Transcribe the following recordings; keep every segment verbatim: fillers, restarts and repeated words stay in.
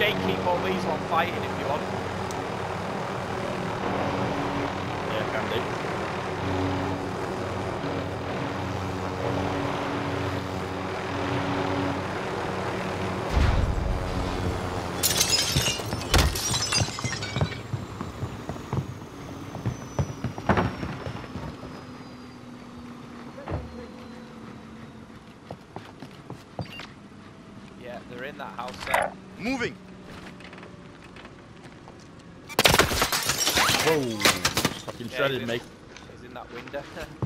gatekeep all these while fighting if you want. Yeah, can do. Yeah, they're in that house there. Moving. Whoa. Fucking Yeah, shredded, he's in- mate. He's in that window.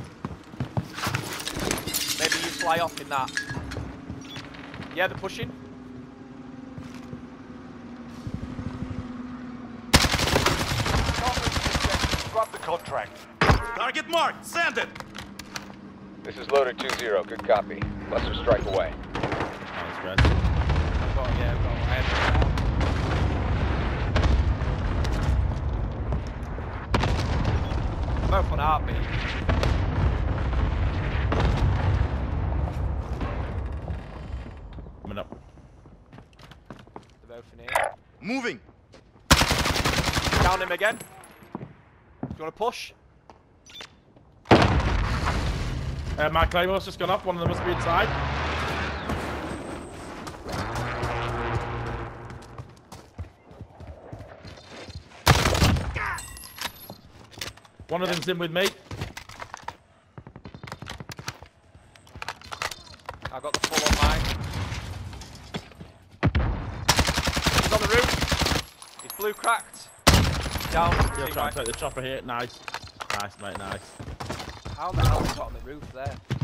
Maybe you fly off in that. Yeah, they're pushing. Drop the contract. Target marked. Send it. This is loader two zero. Good copy. Lesser strike away. Nice, Red. I've got, yeah, I've got my head down. Both on heartbeat. Coming up. They're both in here. Moving. Down him again. Do you want to push? Uh, my Claymore's just gone up. One of them must be inside. One of them's in with me. I got the full on mine. He's on the roof. He's blue cracked. Down. He'll try and take the chopper here. Nice. Nice, mate, nice. How the hell has he got on the roof there?